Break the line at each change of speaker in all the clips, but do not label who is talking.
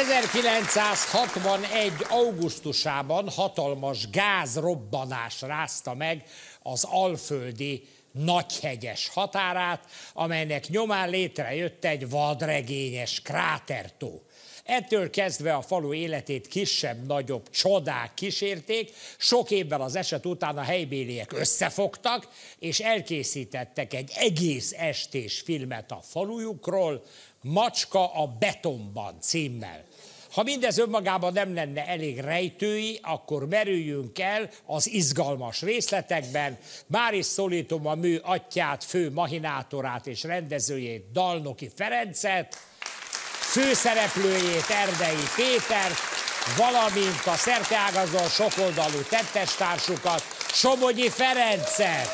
1961. augusztusában hatalmas gázrobbanás rázta meg az alföldi Nagyhegyes határát, amelynek nyomán létrejött egy vadregényes krátertó. Ettől kezdve a falu életét kisebb-nagyobb csodák kísérték, sok évvel az eset után a helybéliek összefogtak, és elkészítettek egy egész estés filmet a falujukról, Macska a betonban címmel. Ha mindez önmagában nem lenne elég rejtői, akkor merüljünk el az izgalmas részletekben. Már is szólítom a mű atyját, fő mahinátorát és rendezőjét, Dalnoki Ferencet, főszereplőjét, Erdei Pétert, valamint a szerteágazó sokoldalú tettestársukat, Somogyi Ferencet.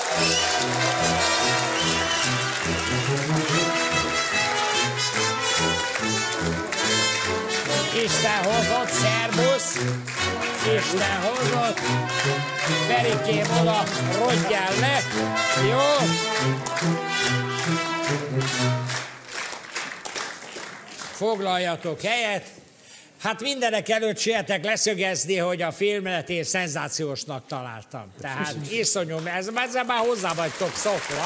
Isten hozott, szervusz! Isten hozott! Ferikém, oda rodjál le! Jó? Foglaljatok helyet! Hát mindenek előtt sietek leszögezni, hogy a filmet én szenzációsnak találtam. Tehát iszonyú, ezzel már hozzá vagytok szokva.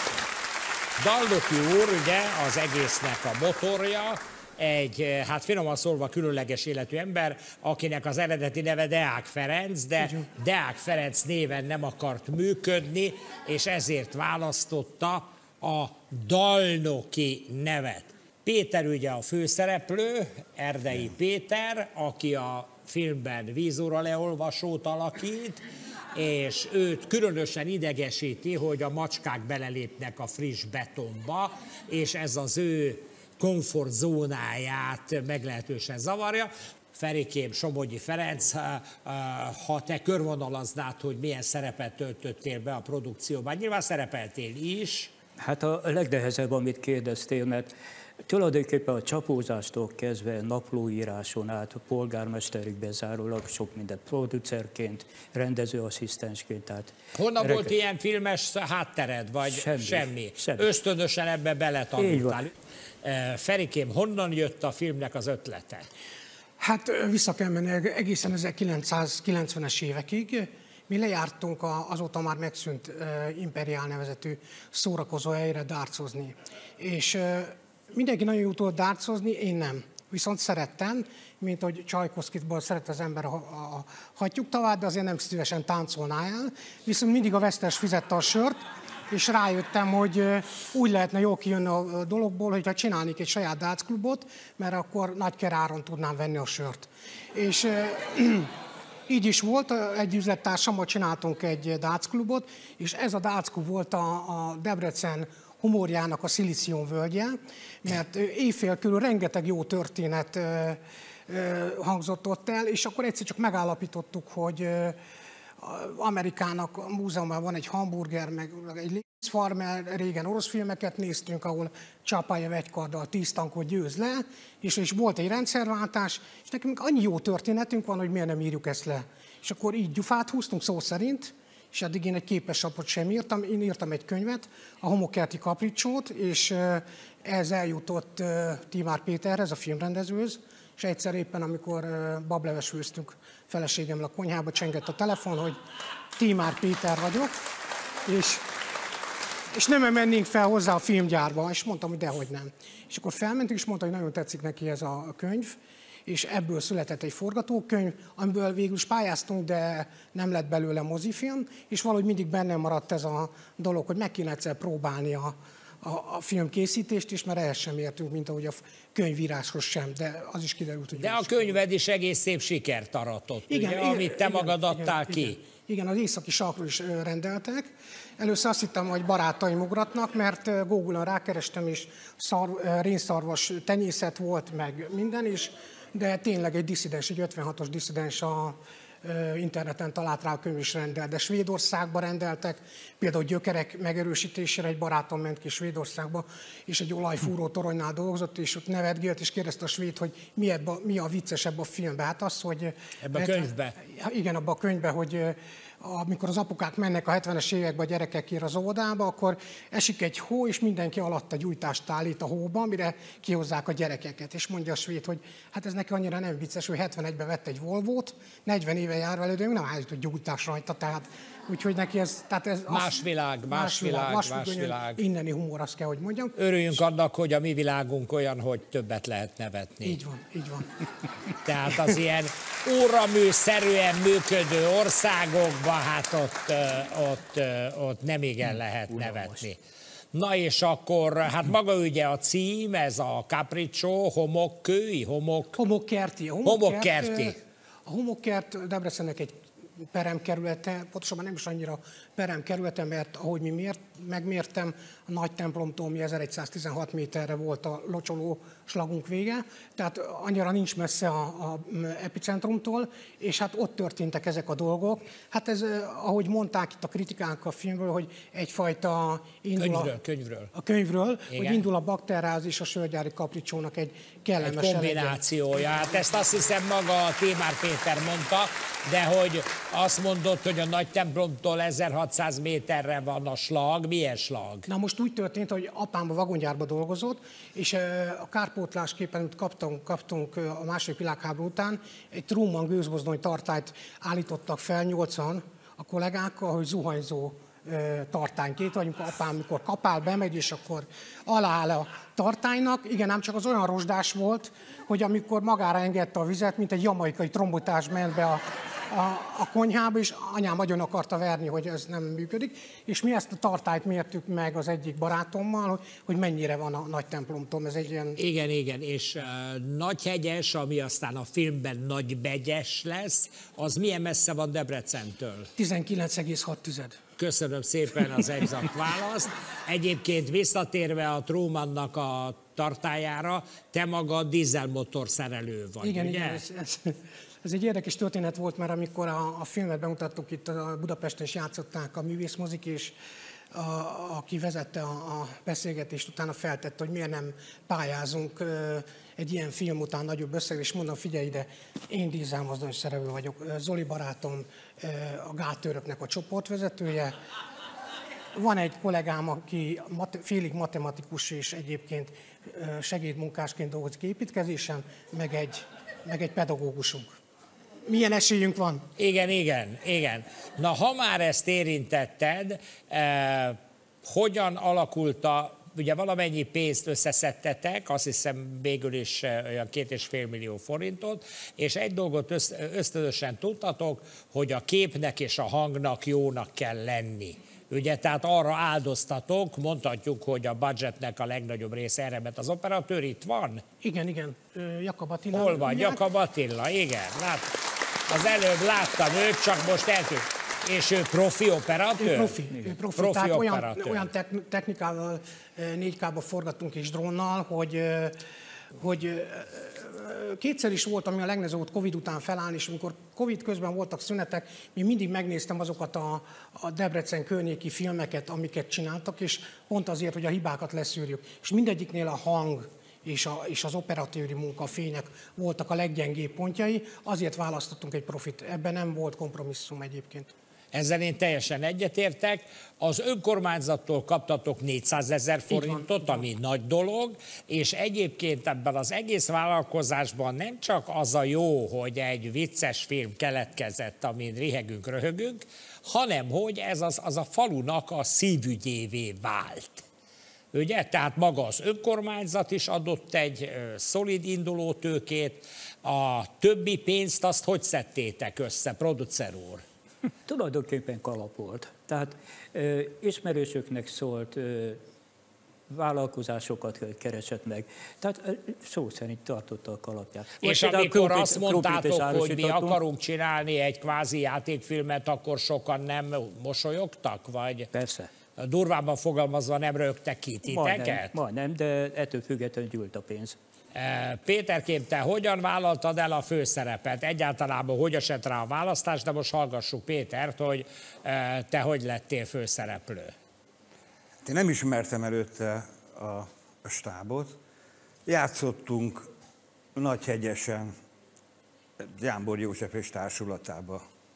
Dalnoki úr, ugye, az egésznek a motorja, egy, hát finoman szólva különleges életű ember, akinek az eredeti neve Deák Ferenc, de Deák Ferenc néven nem akart működni, és ezért választotta a Dalnoki nevet. Péter ugye a főszereplő, Erdei Péter, aki a filmben vízóra leolvasót alakít, és őt különösen idegesíti, hogy a macskák belelépnek a friss betonba, és ez az ő komfortzónáját meglehetősen zavarja. Ferikém, Somogyi Ferenc, ha te körvonalaznád, hogy milyen szerepet töltöttél be a produkcióban, nyilván szerepeltél is.
Hát a legnehezebb, amit kérdeztél, mert tulajdonképpen a csapózástól kezdve naplóíráson át, a polgármesterig bezárólag sok mindent producerként, rendezőasszisztensként. Tehát
honnan volt ilyen filmes háttered, vagy semmi? Ösztönösen ebbe beletanultál. Ferikém, honnan jött a filmnek az ötlete?
Hát vissza kell menni egészen 1990-es évekig. Mi lejártunk azóta már megszűnt Imperiál nevezetű szórakozóhelyre dárcozni. És mindenki nagyon jó tudott dárcozni, én nem. Viszont szerettem, mint hogy Csajkovszkitból szeret az ember a hattyúktavát, de azért nem szívesen táncolná el. Viszont mindig a vesztes fizette a sört, és rájöttem, hogy úgy lehetne jól kijönni a dologból, hogyha csinálnék egy saját dárcklubot, mert akkor nagy keráron tudnám venni a sört. És így is volt, egy üzlettársammal csináltunk egy dárcklubot, és ez a dárcklub volt a Debrecen humorjának a Szilícium völgye, mert éjfél körül rengeteg jó történet hangzott ott el, és akkor egyszer csak megállapítottuk, hogy Amerikának a múzeumban van egy hamburger, meg egy farmer, régen orosz filmeket néztünk, ahol Csapájev egykarddal 10 tankot győz le, és volt egy rendszerváltás, és nekünk annyi jó történetünk van, hogy miért nem írjuk ezt le. És akkor így gyufát húztunk szó szerint, és addig én egy képeslapot sem írtam, én írtam egy könyvet, a Homokerti Kapricsót, és ez eljutott Timár Péterhez, a filmrendezőhöz, és egyszer éppen, amikor bableves főztünk feleségemmel a konyhába, csengett a telefon, hogy Timár Péter vagyok, és nem mennénk fel hozzá a filmgyárba, és mondtam, hogy dehogy nem. És akkor felmentünk, és mondta, hogy nagyon tetszik neki ez a könyv, és ebből született egy forgatókönyv, amiből végül is pályáztunk, de nem lett belőle mozifilm, és valahogy mindig bennem maradt ez a dolog, hogy meg kéne egyszer próbálni a filmkészítést is, mert ehhez sem értünk, mint ahogy a könyvíráshoz sem, de az is kiderült, hogy...
De a könyved is egész szép sikert aratott,
igen,
ugye,
igen,
amit te magad adtál ki.
Igen, az északi sarkról is rendeltek. Először azt hittem, hogy barátaim ugratnak, mert Google-on rákerestem, és rénszarvas tenyészet volt, meg minden is, de tényleg egy disszidens, egy 56-os disszidens a interneten talált rá a könyv is rendel, de Svédországba rendeltek, például gyökerek megerősítésére egy barátom ment ki Svédországba, és egy olajfúró toronynál dolgozott, és ott nevetgélt, és kérdezte a svéd, hogy mi a viccesebb a filmben. Hát az, hogy...
Ebben a könyvben?
Igen, abban a könyvben, hogy amikor az apukák mennek a 70-es években a gyerekekért az óvodába, akkor esik egy hó, és mindenki alatt a gyújtást állít a hóba, mire kihozzák a gyerekeket. És mondja a svéd, hogy hát ez neki annyira nem vicces, hogy 71-ben vett egy Volvót, 40 éve jár vele, de ő nem állított gyújtás rajta, tehát úgyhogy neki ez... Tehát ez
más világ.
Inneni humor, azt kell, hogy mondjam.
Örüljünk annak, hogy a mi világunk olyan, hogy többet lehet nevetni.
Így van.
Tehát az ilyen óraműszerűen működő országokban, hát ott nem igen lehet nevetni. Na és akkor, hát maga ugye a cím, ez a Capriccio, homokkői,
Homokkerti. A Homokkert Debrecennek egy peremkerülete, pontosabban nem is annyira peremkerülete, mert ahogy megmértem, a nagy templomtól mi 1116 méterre volt a locsoló slagunk vége, tehát annyira nincs messze a epicentrumtól, és hát ott történtek ezek a dolgok. Hát ez, ahogy mondták itt a kritikánk a filmről, hogy egyfajta könyvről, hogy indul a Bakterház és a Sörgyári Capricciónak egy kellemes
kombinációja. Hát ezt azt hiszem maga Tímár Péter mondta, de hogy azt mondod, hogy a nagy templomtól 1600 méterre van a slag. Milyen slag?
Na most úgy történt, hogy apám a vagongyárban dolgozott, és a kárpótlásképpen, amit kaptunk a második világháború után, egy Truman gőzmozdony tartályt állítottak fel 80 a kollégákkal, hogy zuhanyzó tartánykét, vagy amikor apám, mikor kapál, bemegy, és akkor alááll a tartálynak. Igen, ám csak az olyan rozsdás volt, hogy amikor magára engedte a vizet, mint egy jamaikai trombotás ment be a konyhába, és anyám nagyon akarta verni, hogy ez nem működik, és mi ezt a tartályt mértük meg az egyik barátommal, hogy mennyire van a nagy templomtól. Ez egy ilyen...
Igen, és Nagyhegyes, ami aztán a filmben Nagybegyes lesz, az milyen messze van Debrecentől?
19,6.
Köszönöm szépen az exakt választ. Egyébként visszatérve a Trumannak a tartályára, te magad dízelmotor szerelő vagy,
igen,
ugye?
Igen, ez egy érdekes történet volt, mert amikor a filmet bemutattuk, itt a Budapesten is játszották a művészmozik, és aki vezette a beszélgetést, utána feltette, hogy miért nem pályázunk egy ilyen film után nagyobb összegre, és mondom, figyelj ide, én dízelmozdony szerelő vagyok, Zoli barátom a Gáltőröknek a csoportvezetője, van egy kollégám, aki félig matematikus, és egyébként segédmunkásként dolgozik építkezésen, meg egy pedagógusunk. Milyen esélyünk van?
Igen. Na, ha már ezt érintetted, hogyan alakult ugye valamennyi pénzt összeszedtetek, azt hiszem végül is olyan 2,5 millió forintot, és egy dolgot ösztönösen tudtatok, hogy a képnek és a hangnak jónak kell lenni. Ugye, tehát arra áldoztatok, mondhatjuk, hogy a budgetnek a legnagyobb része erre, mert az operatőr itt van?
Igen, Jakab Attila.
Hol van? Jakab Attila, igen. Az előbb láttam őt, csak most eltűnt. És ő profi operatőr?
Ő profi. Tehát olyan technikával, 4K-ba forgattunk és drónnal, hogy kétszer is volt, ami a legnehezebb volt Covid után felállni, és amikor Covid közben voltak szünetek, én mindig megnéztem azokat a Debrecen környéki filmeket, amiket csináltak, és pont azért, hogy a hibákat leszűrjük. És mindegyiknél a hang és az operatőri munka, a fények voltak a leggyengébb pontjai, azért választottunk egy profit. Ebben nem volt kompromisszum egyébként.
Ezzel én teljesen egyetértek. Az önkormányzattól kaptatok 400 000 forintot, ami nagy dolog, és egyébként ebben az egész vállalkozásban nem csak az a jó, hogy egy vicces film keletkezett, amin rihegünk, röhögünk, hanem hogy ez az a falunak a szívügyévé vált. Ugye? Tehát maga az önkormányzat is adott egy szolid indulótőkét, a többi pénzt azt hogy szedtétek össze, producer úr?
Tulajdonképpen kalap volt. Tehát ismerősöknek szólt, vállalkozásokat keresett meg. Tehát szó szerint tartotta a kalapját.
És amikor azt mondtátok, hogy mi akarunk csinálni egy kvázi játékfilmet, akkor sokan nem mosolyogtak? Vagy
persze.
Durvában fogalmazva nem rögtek ki titeket?
Majdnem, de ettől függetlenül gyűlt a pénz.
Péterkém, te hogyan vállaltad el a főszerepet? Egyáltalában hogy esett rá a választás, de most hallgassuk Pétert, hogy te hogy lettél főszereplő.
Én nem ismertem előtte a stábot. Játszottunk Nagyhegyesen, Jámbor József és társulatában.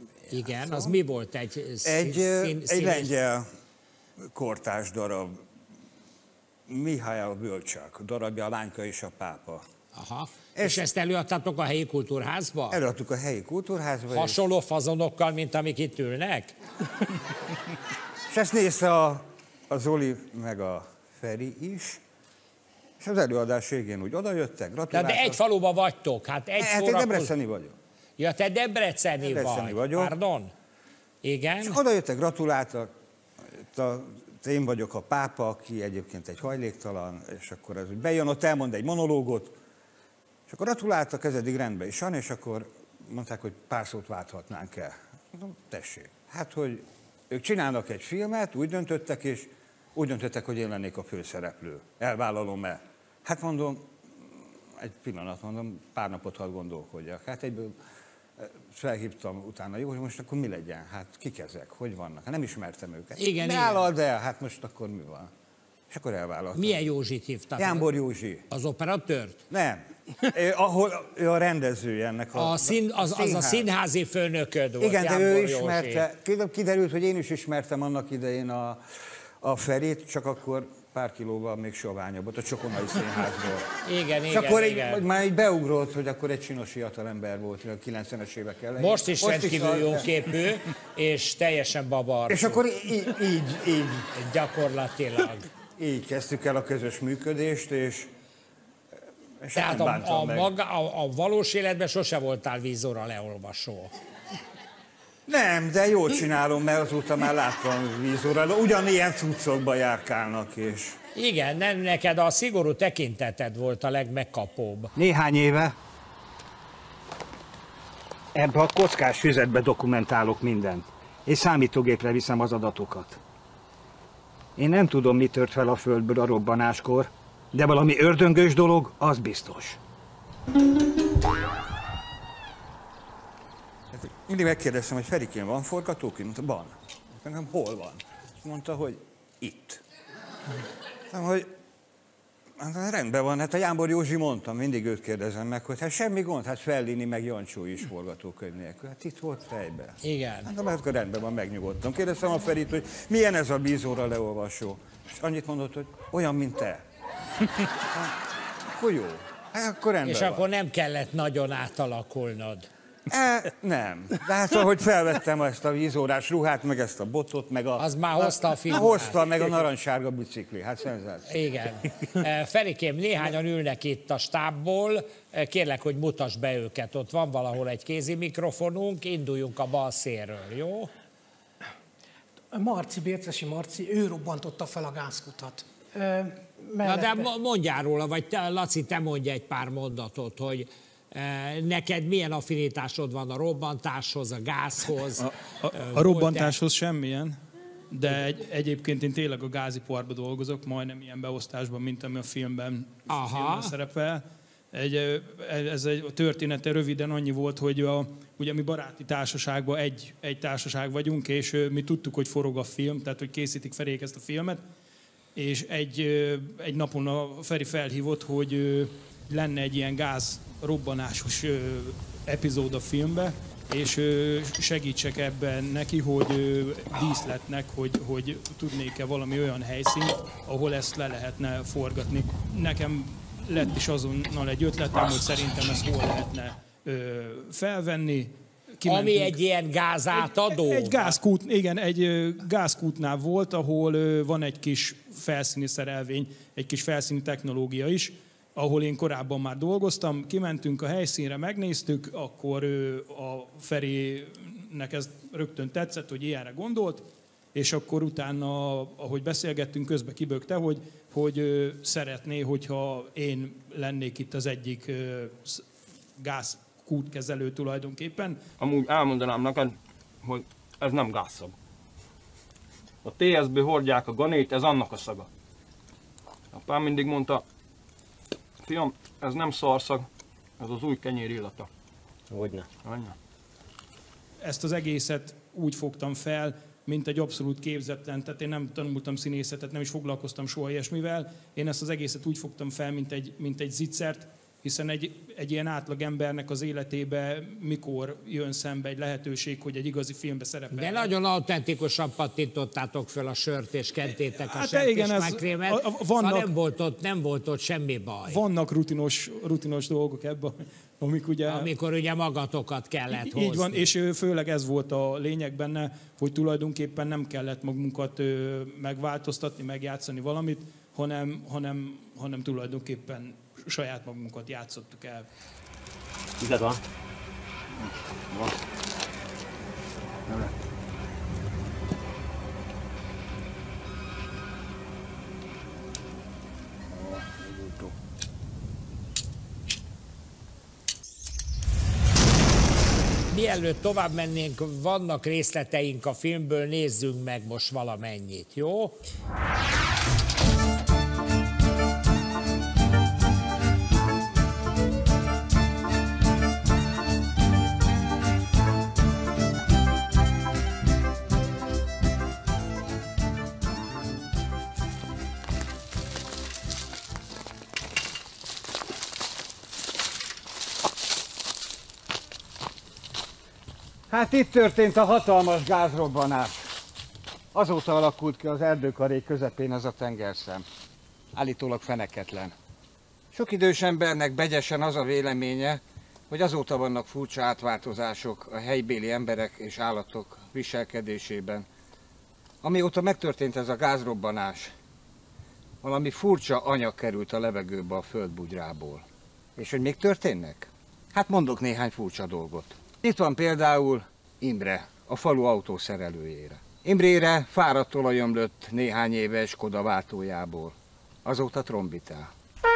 Igen, az mi volt?
Egy lengyel kortárs darab, Mihály Bölcsák darabja, A lányka és a pápa.
Aha. És ezt előadtátok a helyi kultúrházba?
Előadtuk a helyi kultúrházba.
Hasonló fazonokkal, mint amik itt ülnek?
És ezt nézte a Zoli meg a Feri is, és az előadás végén úgy odajöttek, gratuláltak.
De egy faluba vagytok, hát egy
Hát én debreceni vagyok.
Ja, te debreceni
vagyok.
Pardon? Igen.
És odajöttek, gratuláltak, én vagyok a pápa, aki egyébként egy hajléktalan, és akkor az bejön, ott elmond egy monológot, és akkor gratuláltak, ez eddig rendben is van, és akkor mondták, hogy pár szót válthatnánk el. Mondom, tessék. Hát, hogy ők csinálnak egy filmet, úgy döntöttek, és úgy döntöttek, hogy én lennék a főszereplő. Elvállalom-e? Hát mondom, egy pillanat mondom, pár napot hadd gondolkodjak. Hát egyből felhívtam utána, jó, hogy most akkor mi legyen? Hát kik ezek? Hogy vannak? Hát nem ismertem őket.
Igen,
Beállald el, hát most akkor mi van? És akkor elvállaltam.
Milyen Józsit hívtak?
Jámbor Józsi.
Az operatőrt?
Nem. Ahol ő a rendezője ennek
Az a színházi főnököd volt.
Igen, de
Jámbor
ő
Józsi.
ismerte. Kiderült, hogy én is ismertem annak idején a Ferit, csak akkor pár kilóval még soványabb volt a Csokonai Színházból.
Igen,
és akkor
igen.
Már így beugrott, hogy akkor egy csinos fiatalember volt a 90-es évek elején.
Most is rendkívül jóképű, és teljesen babarcú.
És akkor így.
Gyakorlatilag.
Így kezdtük el a közös működést, és
tehát a valós életben sose voltál vízóra leolvasó.
Nem, de jól csinálom, mert azóta már láttam vízóra, ugyanilyen cuccokba járkálnak, és...
Igen, nem, neked a szigorú tekinteted volt a legmegkapóbb.
Néhány éve ebbe a kockás füzetbe dokumentálok mindent, és számítógépre viszem az adatokat. Én nem tudom, mi tört fel a földből a robbanáskor, de valami ördöngös dolog, az biztos.
Mindig megkérdeztem, hogy Ferikén, van forgatókönyv? Mondta, van. Mondtam, hol van? Mondta, hogy itt. Mondtam, hogy rendben van, hát a Jámbor Józsi mondtam, mindig őt kérdezem meg, hogy hát semmi gond, hát Fellini meg Jancsó is forgatókönyv nélkül. Hát itt volt fejben.
Igen.
Hát akkor rendben van, megnyugodtam. Kérdeztem a Ferit, hogy milyen ez a vízóra leolvasó. És annyit mondott, hogy olyan, mint te. Hát, akkor jó. Hát, akkor rendben
És
van.
akkor nem kellett nagyon átalakulnod.
Nem. De hát ahogy felvettem ezt a vízórás ruhát, meg ezt a botot, meg a...
Az már hozta a figurát.
Hozta, meg a narancssárga bicikli. Hát szenzáció.
Igen. Ferikém, néhányan ülnek itt a stábból. Kérlek, hogy mutasd be őket. Ott van valahol egy kézi mikrofonunk. Induljunk a bal szélről, jó?
Marci, Bércesi Marci, ő robbantotta fel a gázkutat.
Na de mondjál róla, vagy te, Laci, te mondj egy pár mondatot, hogy neked milyen affinitásod van a robbantáshoz, a gázhoz?
A robbantáshoz semmilyen, de egyébként én tényleg a gáziparban dolgozok, majdnem ilyen beosztásban, mint ami a filmben szerepel. Ez egy története röviden annyi volt, hogy ugye mi baráti társaságban egy társaság vagyunk, és mi tudtuk, hogy forog a film, tehát hogy készítik Ferék ezt a filmet, és egy napon a Feri felhívott, hogy lenne egy ilyen gázrobbanásos epizód a filmbe, és segítsek ebben neki, hogy díszletnek, hogy tudnék-e valami olyan helyszínt, ahol ezt le lehetne forgatni. Nekem lett is azonnal egy ötletem, hogy szerintem ezt hol lehetne felvenni.
Ami egy ilyen gázátadó?
Egy gázkút, igen, egy gázkútnál volt, ahol van egy kis felszíni szerelvény, egy kis felszíni technológia is, ahol én korábban már dolgoztam, kimentünk a helyszínre, megnéztük, akkor a Ferinek ez rögtön tetszett, hogy ilyenre gondolt, és akkor utána, ahogy beszélgettünk, közben kibökte, hogy szeretné, hogyha én lennék itt az egyik gázkútkezelő tulajdonképpen.
Amúgy elmondanám neked, hogy ez nem gázszag. A TSB hordják a ganét, ez annak a szaga. Apám mindig mondta, fiam, ez nem szarszag, ez az új kenyér illata.
Hogyne.
Ezt az egészet úgy fogtam fel, mint egy abszolút képzetlen, tehát én nem tanultam színészetet, nem is foglalkoztam soha ilyesmivel. Én ezt az egészet úgy fogtam fel, mint egy zicsert, Hiszen egy ilyen átlag embernek az életébe mikor jön szembe egy lehetőség, hogy egy igazi filmbe szerepel.
De nagyon autentikusan pattintottátok föl a sört, és kentétek a sertésmájkrémet, szóval nem volt ott semmi baj.
Vannak rutinos dolgok ebben,
amikor ugye magatokat kellett hozni.
Így van, és főleg ez volt a lényeg benne, hogy tulajdonképpen nem kellett magunkat megváltoztatni, megjátszani valamit, hanem tulajdonképpen saját magunkat játszottuk el.
Igaz van?
Mielőtt tovább mennénk, vannak részleteink a filmből, nézzünk meg most valamennyit, jó?
Hát itt történt a hatalmas gázrobbanás. Azóta alakult ki az erdőkaré közepén ez a tengerszem. Állítólag feneketlen. Sok idős embernek begyesen az a véleménye, hogy azóta vannak furcsa átváltozások a helybéli emberek és állatok viselkedésében. Amióta megtörtént ez a gázrobbanás, valami furcsa anyag került a levegőbe a földbugyrából. És hogy még történnek? Hát mondok néhány furcsa dolgot. Itt van például Imre, a falu autószerelőjére. Imrére fáradt olaj ömlött néhány éves Skoda váltójából. Azóta trombitál.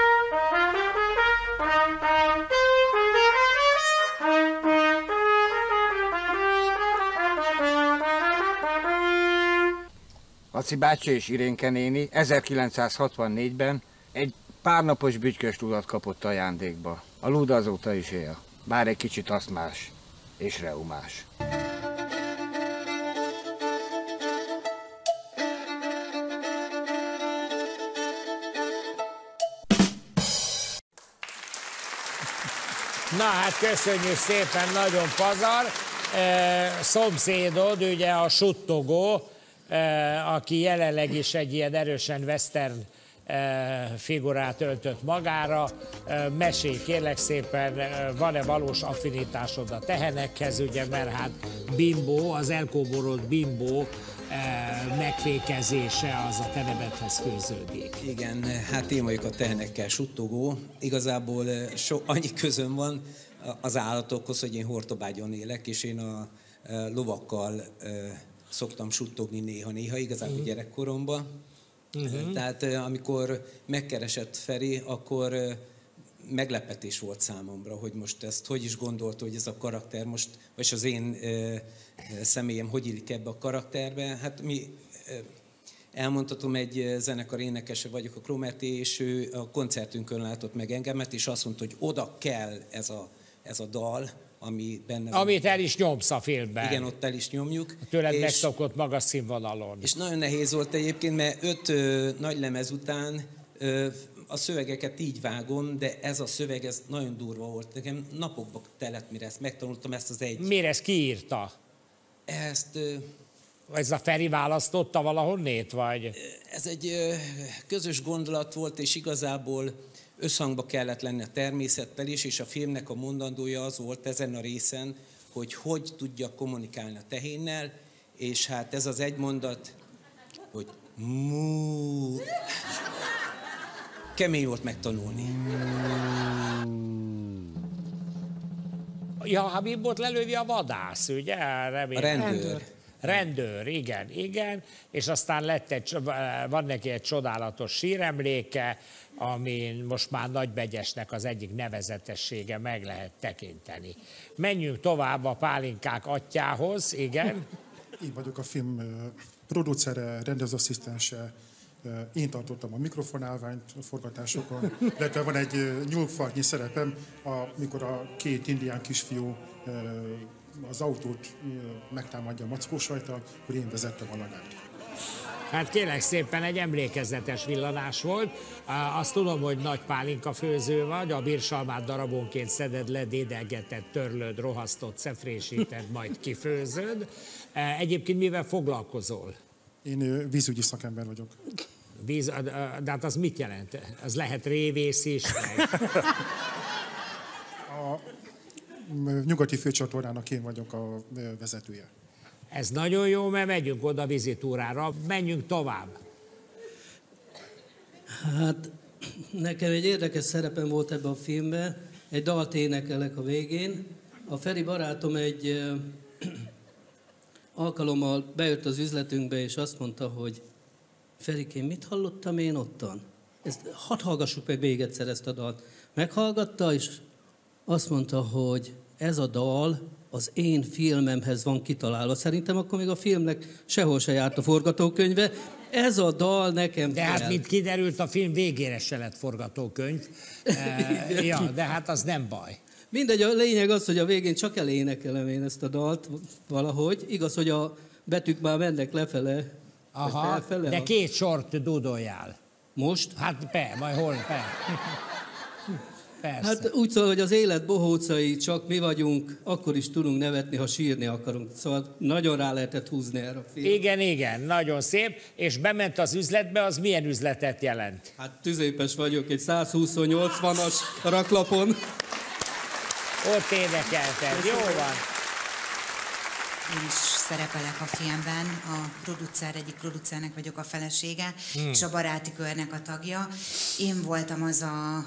Laci bácsi és Irénke néni 1964-ben egy párnapos bütykös ludat kapott ajándékba. A lud azóta is él, bár egy kicsit asztmás és reumás.
Na hát köszönjük szépen, nagyon pazar. Szomszédod, ugye a suttogó, aki jelenleg is egy ilyen erősen western figurát öltött magára. Mesélj kérlek szépen, van-e valós affinitásod a tehenekhez, ugye, mert hát Bimbo, az elkóborolt Bimbo megfékezése az a te nevedhez főződik.
Igen, hát én vagyok a tehenekkel suttogó. Igazából annyi közöm van az állatokhoz, hogy én Hortobágyon élek, és én a lovakkal szoktam suttogni néha-néha, igazából gyerekkoromban. Tehát amikor megkeresett Feri, akkor meglepetés volt számomra, hogy most ezt hogy is gondolta, hogy ez a karakter most, vagy az én személyem hogy illik ebbe a karakterbe. Hát elmondhatom, egy zenekar énekese vagyok, a Kromerti, és ő a koncertünkön látott meg engemet, és azt mondta, hogy oda kell ez a dal, ami benne van.
Amit el is nyomsz a filmben.
Igen, ott el is nyomjuk.
Tőled megszokott magas színvonalon.
És nagyon nehéz volt egyébként, mert 5 nagy lemez után a szövegeket így vágom, de ez a szöveg, ez nagyon durva volt. Nekem napokba telett, mire ezt megtanultam, ezt az egy...
Mire ezt kiírta? Ez a Feri választotta valahonnét, vagy?
Ez egy közös gondolat volt, és igazából összhangba kellett lenni a természettel is, és a filmnek a mondandója az volt ezen a részen, hogy tudja kommunikálni a tehénnel, és hát ez az egy mondat, hogy mú. Kemény volt megtanulni.
Ja, Habibot lelövi a vadász, ugye?
Remélem. A rendőr.
Rendőr, igen. És aztán van neki egy csodálatos síremléke, amin most már Nagybegyesnek az egyik nevezetessége meg lehet tekinteni. Menjünk tovább a Pálinkák atyjához, igen.
Én vagyok a film producere, rendezőasszisztense. Én tartottam a mikrofonálványt a forgatásokon, illetve van egy nyúlfartnyi szerepem, amikor a 2 indián kisfiú az autót megtámadja a mackós rajta, akkor én vezettem a lagát.
Hát kérlek szépen, egy emlékezetes villanás volt. Azt tudom, hogy nagy pálinka főző vagy, a birsalmát darabonként szeded le, dédelgeted, törlöd, rohasztott, szefrésíted, majd kifőzöd. Egyébként mivel foglalkozol?
Én vízügyi szakember vagyok.
De hát az mit jelent? Az lehet révész is, meg...
A nyugati főcsatornának én vagyok a vezetője.
Ez nagyon jó, mert megyünk oda vizitúrára. Menjünk tovább.
Hát nekem egy érdekes szerepem volt ebben a filmben. Egy dalt énekelek a végén. A Feri barátom egy alkalommal bejött az üzletünkbe, és azt mondta, hogy Ferikém, mit hallottam én ottan? Hadd hallgassuk meg még egyszer ezt a dalt. Meghallgatta, és azt mondta, hogy ez a dal az én filmemhez van kitalálva. Szerintem akkor még a filmnek sehol se járt a forgatókönyve. Ez a dal nekem
de hát, mint kiderült, a film végére se lett forgatókönyv. Ja, de hát az nem baj.
Mindegy, a lényeg az, hogy a végén csak elénekelem én ezt a dalt valahogy. Igaz, hogy a betűk már mennek lefele.
Aha, felfele, de 2 sort dudoljál.
Most?
Hát majd hol, persze.
Hát úgy szól, hogy az élet bohócai, csak mi vagyunk, akkor is tudunk nevetni, ha sírni akarunk. Szóval nagyon rá lehetett húzni erre a filmre.
Igen, nagyon szép. És bement az üzletbe, az milyen üzletet jelent?
Hát tüzépes vagyok, egy 120-80-as raklapon.
Ott énekelted, jó van.
Én is szerepelek a filmben, egyik producernek vagyok a felesége, és a baráti körnek a tagja. Én voltam az a,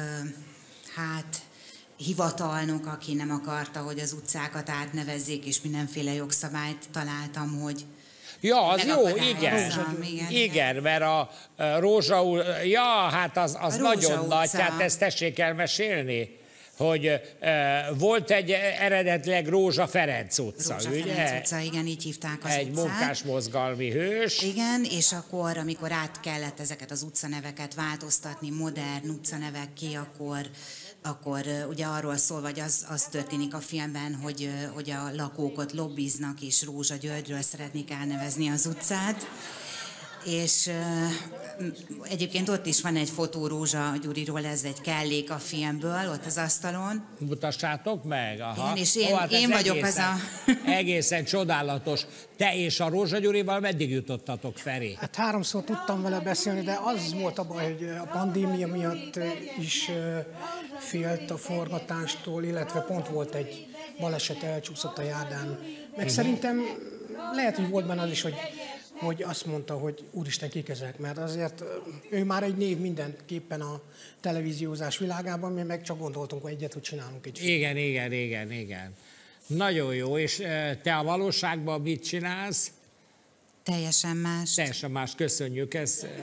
hivatalnok, aki nem akarta, hogy az utcákat átnevezzék, és mindenféle jogszabályt találtam, hogy
ja, az jó, igen, mert a Rózsa utca, ja, hát az nagyon nagy, hát ezt tessék elmesélni, hogy volt egy eredetileg Rózsa Ferenc utca,
Rózsa
ugye?
Ferenc utca, igen, így hívták az
egy
utcát.
Egy munkásmozgalmi hős.
Igen, és akkor, amikor át kellett ezeket az utcaneveket változtatni, modern utcanevekké, akkor ugye arról szól, vagy az történik a filmben, hogy a lakók ott lobbiznak, és Rózsa Györgyről szeretnék elnevezni az utcát. És egyébként ott is van egy fotó Rózsa Gyuriról, ez egy kellék a filmből, ott az asztalon.
Mutassátok meg. Aha.
Igen, és én vagyok egészen,
egészen csodálatos. Te és a Rózsa Gyurival meddig jutottatok, Feri?
Hát 3-szor tudtam vele beszélni, de az volt a baj, hogy a pandémia miatt is félt a forgatástól, illetve pont volt egy baleset, elcsúszott a járdán. Meg szerintem lehet, hogy volt benne az is, hogy azt mondta, hogy úristen kikezelt, mert azért ő már egy név mindenképpen a televíziózás világában, mi meg csak gondoltunk, hogy egyet, hogy csinálunk egy filmet.
Igen. Nagyon jó, és te a valóságban mit csinálsz?
Teljesen más.
Teljesen más, köszönjük,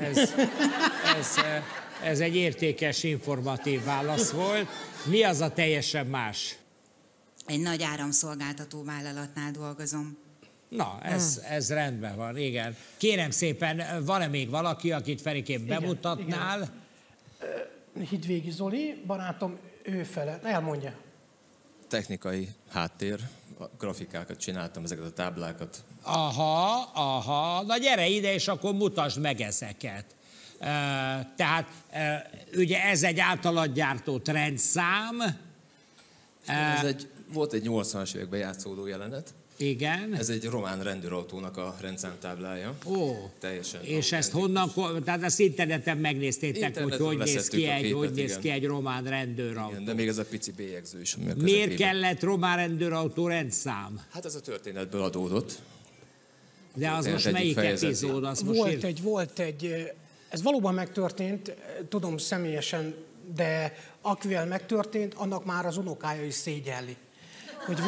ez egy értékes, informatív válasz volt. Mi az a teljesen más?
Egy nagy áramszolgáltató vállalatnál dolgozom.
Na, ez rendben van, igen. Kérem szépen, van-e még valaki, akit Ferikén bemutatnál?
Igen. Hidvégi Zoli, barátom, ő fele, elmondja.
Technikai háttér, a grafikákat csináltam, ezeket a táblákat.
Aha, na gyere ide, és akkor mutasd meg ezeket. Tehát ugye ez egy általad gyártott rendszám.
Volt egy 80-as években játszódó jelenet.
Igen.
Ez egy román rendőrautónak a rendszámtáblája.
Ó,
teljesen. És
ezt honnan, tehát ezt interneten megnéztétek, hogy néz ki egy román rendőrautó.
Igen, de még ez a pici bélyegző is.
Miért kellett román rendőrautó rendszám?
Hát ez a történetből adódott.
De az most melyik epizód?
Volt egy, ez valóban megtörtént, tudom személyesen, de akivel megtörtént, annak már az unokája is szégyelli. Hogy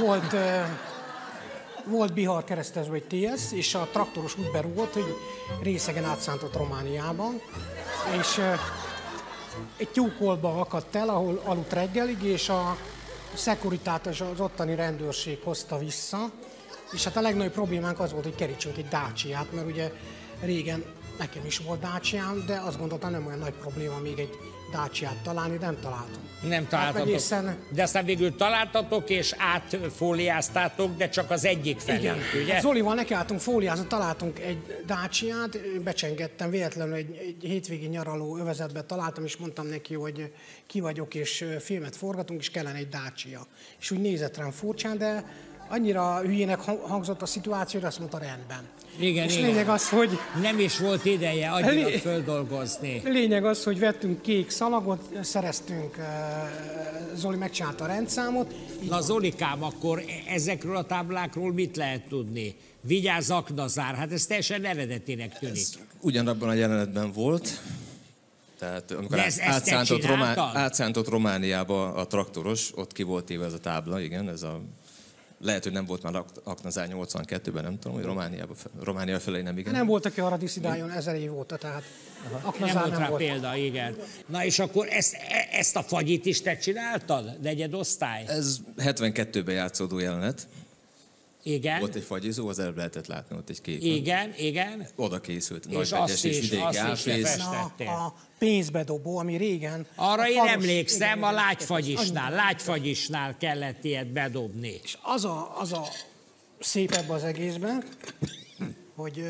volt Bihar keresztező egy TS, és a traktoros úgy berúgott, hogy részegen átszántott Romániában, és egy tyúkolba akadt el, ahol aludt reggelig, és a szekuritátus, az ottani rendőrség hozta vissza, és hát a legnagyobb problémánk az volt, hogy kerítsünk egy Daciát, mert ugye régen Nekem is volt Daciám, de azt gondoltam, nem olyan nagy probléma még egy Daciát találni, de nem találtam.
Nem találtatok.
Egészen...
De aztán végül találtatok és átfóliáztátok, de csak az egyik felé,
Igen.
ugye?
Zolival nekiálltunk fóliázni, találtunk egy Daciát, becsengettem, véletlenül egy hétvégi nyaraló övezetben találtam, és mondtam neki, hogy ki vagyok, és filmet forgatunk, és kellene egy Dacia. És úgy nézett rám furcsán, de annyira hülyének hangzott a szituáció, hogy azt mondta, rendben.
Igen,
és
igen.
lényeg az, hogy...
Nem is volt ideje annyira földolgozni.
Lényeg az, hogy vettünk kék szalagot, szereztünk, Zoli megcsinálta a rendszámot.
Na Zolikám, akkor ezekről a táblákról mit lehet tudni? Vigyázz, aknazár, hát ez teljesen eredetinek tűnik.
Ez ugyanabban a jelenetben volt. Tehát amikor átszántott Romániába a traktoros, ott ki volt éve ez a tábla, igen, ez a... Lehet, hogy nem volt már aknazár 82-ben, nem tudom, hogy Románia felé nem igen.
Nem volt, aki arra diszidáljon 1000 év óta, tehát aknazár
nem volt rá példa, igen. Na és akkor ezt a fagyit is te csináltad? Negyedosztály?
Ez 72-ben játszódó jelenet.
Igen.
Volt egy fagyizó, az előbb lehetett látni ott egy képen.
Igen, igen.
Oda készült.
És azt is lefestettél.
A pénzbedobó, ami régen...
Arra én emlékszem, a lágyfagyisnál kellett ilyet bedobni.
És az a szép ebben az egészben, hogy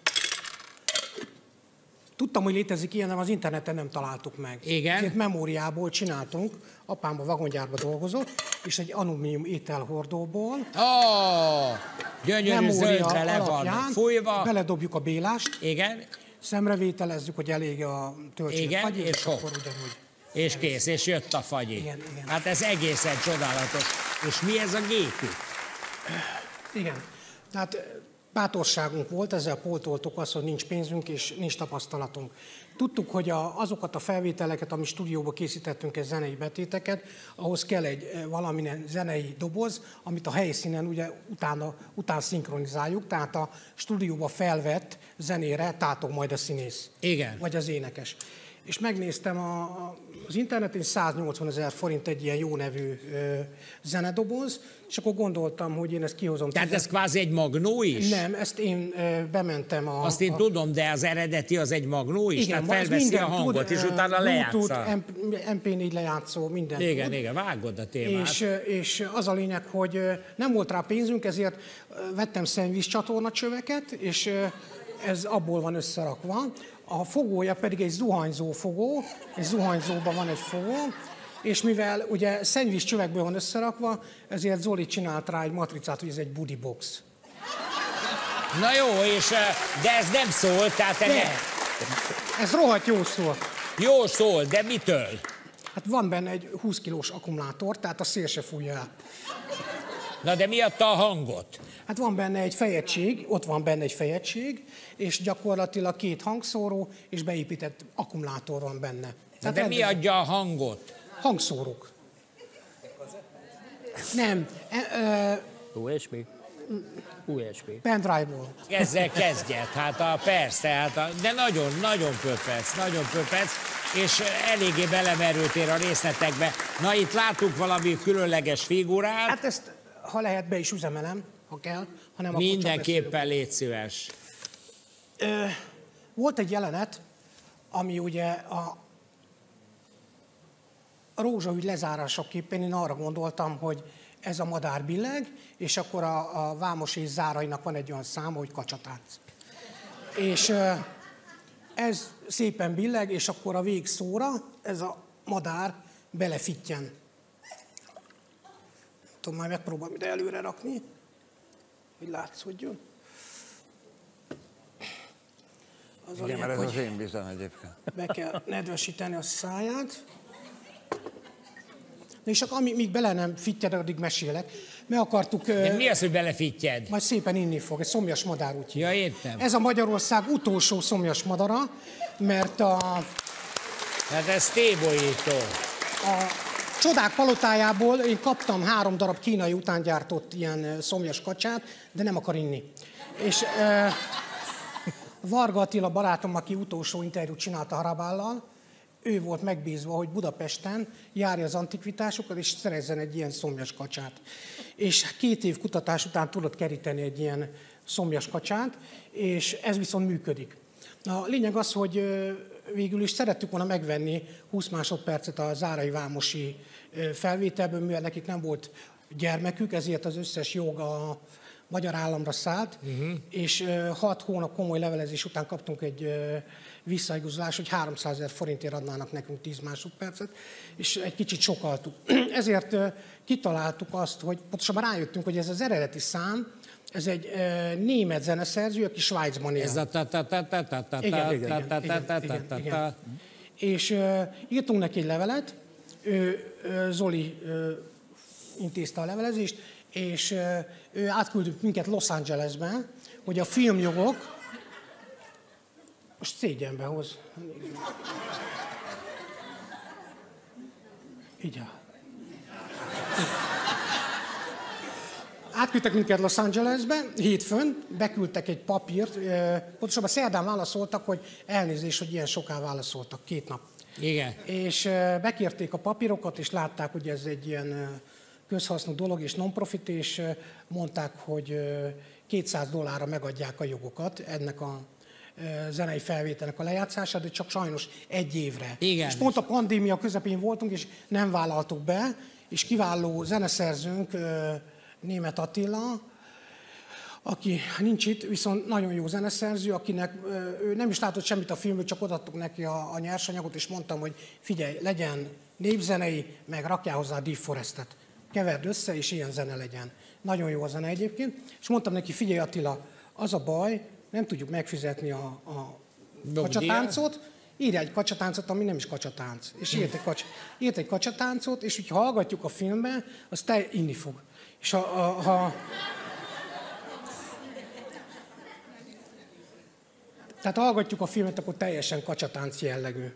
tudtam, hogy létezik ilyen, de az interneten nem találtuk meg.
Igen.
Ezért memóriából csináltunk, apám a vagongyárban dolgozott, és egy alumínium ételhordóból.
Gyönyörű zöldre le van fújva.
Beledobjuk a bélást.
Igen.
Szemrevételezzük, hogy elég a töltség fagy, és akkor ugyanúgy.
És kész, és jött a fagyi.
Igen.
Hát ez egészen csodálatos. És mi ez a gépük?
Igen. Tehát bátorságunk volt, ezzel pótoltuk azt, hogy nincs pénzünk és nincs tapasztalatunk. Tudtuk, hogy azokat a felvételeket, ami stúdióba készítettünk, egy zenei betéteket, ahhoz kell egy valamilyen zenei doboz, amit a helyszínen ugye után szinkronizáljuk, tehát a stúdióba felvett zenére tátog majd a színész.
Igen.
Vagy az énekes. És megnéztem az interneten, 180 000 forint egy ilyen jó nevű zenedoboz, és akkor gondoltam, hogy én ezt kihozom.
Tehát ez kvázi egy magnó is?
Nem, ezt én bementem
Azt én tudom, de az eredeti az egy magnó is?
Igen,
tehát felveszi a hangot, és utána lejátsza.
MP4 lejátszó, minden.
Igen, vágod a témát.
És az a lényeg, hogy nem volt rá pénzünk, ezért vettem szennyvíz csatornacsöveket, és ez abból van összerakva. A fogója pedig egy zuhanyzó fogó, egy zuhanyzóban van egy fogó, és mivel ugye szennyvíz csövekből van összerakva, ezért Zoli csinált rá egy matricát, hogy ez egy budi box.
Na jó, de ez nem szól, tehát
ez rohadt jó szól.
Jó szól, de mitől?
Hát van benne egy 20 kilós akkumulátor, tehát a szél se fújja el.
Na de mi adta a hangot?
Hát van benne egy fejegység, ott van benne egy fejegység, és gyakorlatilag 2 hangszóró, és beépített akkumulátor van benne.
Na de mi adja a hangot?
Hangszórók. Nem.
USB? USB.
Pendrive-ból.
Ezzel kezdjet, persze, de nagyon pöpec, és eléggé belemerültél a részletekbe. Na itt látunk valami különleges figurát.
Hát ezt, ha lehet, be is üzemelem, ha kell. Hanem
mindenképpen légy szíves.
Volt egy jelenet, ami ugye a rózsaügy lezárásaképpen én arra gondoltam, hogy ez a madár billeg, és akkor a Vámos és Zárainak van egy olyan száma, hogy kacsatánc. És ez szépen billeg, és akkor a végszóra ez a madár belefittyen. Tudom, majd megpróbálom ide előre rakni, hogy látszódjon. Az
igen, mert ez az én bizony egyébként.
Be kell nedvesíteni a száját. Na és akkor míg bele nem fittyed, addig mesélek. Meg akartuk...
De mi az, hogy belefittyed?
Majd szépen inni fog, egy szomjas madár úgy.
Ja, értem.
Ez a Magyarország utolsó szomjas madara, mert
Hát ez tébolyító.
A Csodák palotájából én kaptam 3 darab kínai utángyártott ilyen szomjas kacsát, de nem akar inni. És Varga Attila barátom, aki utolsó interjút csinált a Harabállal, ő volt megbízva, hogy Budapesten járja az antikvitásokat, és szerezzen egy ilyen szomjas kacsát. És 2 év kutatás után tudott keríteni egy ilyen szomjas kacsát, és ez viszont működik. A lényeg az, hogy végül is szerettük volna megvenni 20 másodpercet a Zárai Vámosi felvételből, mivel nekik nem volt gyermekük, ezért az összes jog a magyar államra szállt, és 6 hónap komoly levelezés után kaptunk egy visszaigazolást, hogy 300 000 forintért adnának nekünk 10 másodpercet, és egy kicsit sokaltuk. Ezért kitaláltuk azt, hogy pontosabban rájöttünk, hogy ez az eredeti szám, ez egy német zeneszerző, aki Svájcban él.
Ez a
igen. És írtunk neki egy levelet, Zoli intézte a levelezést, és ő átküldött minket Los Angelesbe, hogy a filmjogok, most szégyenbe hoz. Így áll. Átküldtek minket Los Angelesbe, hétfőn, beküldtek egy papírt, pontosabban szerdán válaszoltak, hogy elnézést, hogy ilyen soká válaszoltak, 2 nap.
Igen.
És bekérték a papírokat, és látták, hogy ez egy ilyen közhasznú dolog, és non-profit, és mondták, hogy $200 megadják a jogokat ennek a zenei felvételnek a lejátszását, de csak sajnos 1 évre.
Igen.
És pont a pandémia közepén voltunk, és nem vállaltuk be, és kiváló zeneszerzőnk, Németh Attila, aki nincs itt, viszont nagyon jó zeneszerző, akinek ő nem is látott semmit a filmből, csak odaadtuk neki a nyersanyagot, és mondtam, hogy figyelj, legyen népzenei, meg rakjál hozzá a Deep Forestet. Keverd össze, és ilyen zene legyen. Nagyon jó a zene egyébként. És mondtam neki, figyelj Attila, az a baj, nem tudjuk megfizetni a kacsatáncot, írj egy kacsatáncot, ami nem is kacsatánc. És írt egy kacsatáncot, és hogyha hallgatjuk a filmbe, az te inni fog. És tehát hallgatjuk a filmet, akkor teljesen kacsatánc jellegű.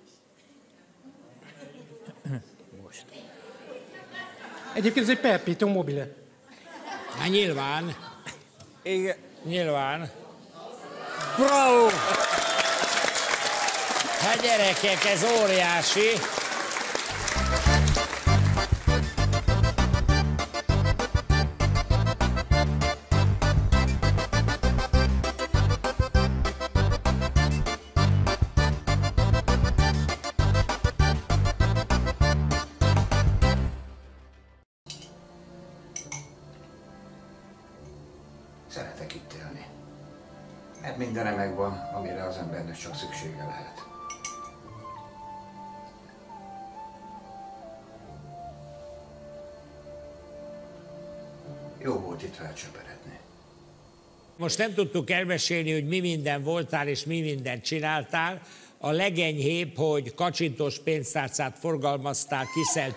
Most.
Egyébként ez egy perpetuum mobile.
Hát nyilván. Igen. Nyilván. Bravo! Hát gyerekek, ez óriási.
Szeretek itt élni. Mert mindene megvan, amire az embernek csak szüksége lehet. Jó volt itt felcsöperedni.
Most nem tudtuk elmesélni, hogy mi minden voltál és mi mindent csináltál. A legenyhébb, hogy kacsintós pénztárcát forgalmaztál Kissel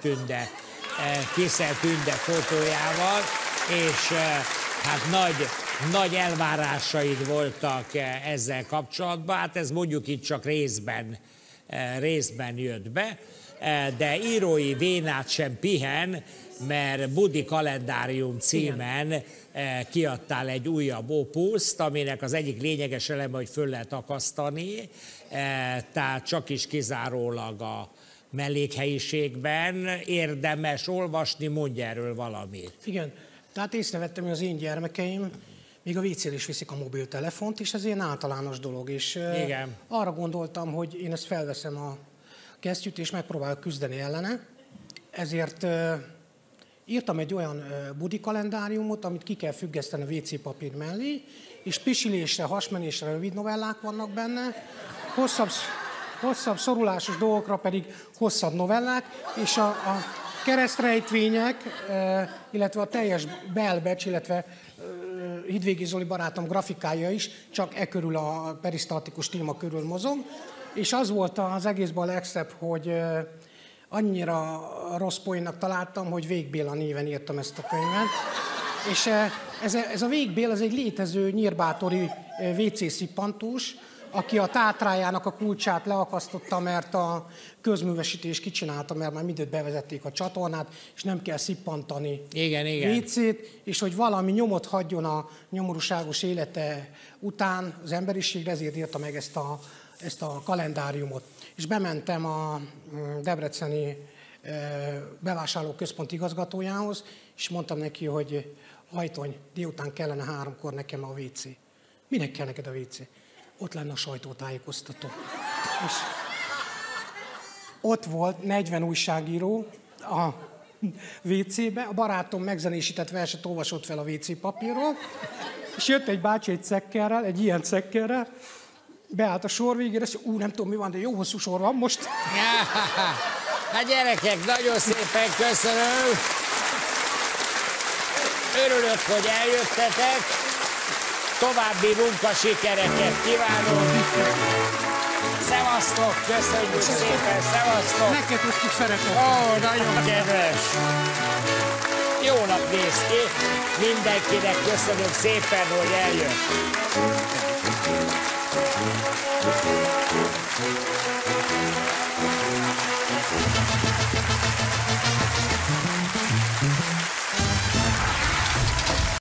Tünde fotójával, és hát nagy elvárásaid voltak ezzel kapcsolatban. Hát ez mondjuk itt csak részben jött be, de írói vénát sem pihen, mert Budi Kalendárium címen kiadtál egy újabb opuszt, aminek az egyik lényeges eleme, hogy föl lehet akasztani, tehát csak is kizárólag a mellékhelyiségben érdemes olvasni, mondj erről valamit.
Igen, tehát észrevettem, hogy az én gyermekeim még a WC-re is viszik a mobiltelefont, és ez ilyen általános dolog, és
igen.
Arra gondoltam, hogy én ezt felveszem a kesztyűt, és megpróbálok küzdeni ellene, ezért írtam egy olyan Budi kalendáriumot, amit ki kell függeszteni a WC papír mellé, és pisilésre, hasmenésre rövid novellák vannak benne, hosszabb szorulásos dolgokra pedig hosszabb novellák, és a keresztrejtvények, illetve a teljes belbecs, illetve Hidvégi Zoli barátom grafikája is csak körül a perisztaltikus téma körül mozog, és az volt az egészben a legszebb, hogy annyira rossz poénnak találtam, hogy Vég Béla néven írtam ezt a könyvet. És ez a Vég Béla, ez egy létező nyírbátori WC szippantós, aki a tátrájának a kulcsát leakasztotta, mert a közművesítés kicsinálta, mert már mindent bevezették a csatornát, és nem kell szippantani WC-t, és hogy valami nyomot hagyjon a nyomorúságos élete után az emberiségre, ezért írta meg ezt a kalendáriumot. És bementem a debreceni bevásárlóközpont igazgatójához, és mondtam neki, hogy Hajtony, délután kellene 3-kor nekem a WC. Minek kell neked a WC? ott lenne a sajtótájékoztató. És ott volt 40 újságíró a WC-be, a barátom megzenésített verset olvasott fel a WC papírról, és jött egy bácsi egy cekkerrel, egy ilyen cekkerrel, beállt a sor végére, és nem tudom mi van, de jó hosszú sor van most.
Hát gyerekek, nagyon szépen köszönöm. Örülök, hogy eljöttetek. További munkasikereket kívánok. Szevasztok, köszönjük szépen, szevasztok.
Neked most kis szeretet.
Ó, nagyon kedves. Jó nap néz ki. Mindenkinek köszönöm szépen, hogy eljött.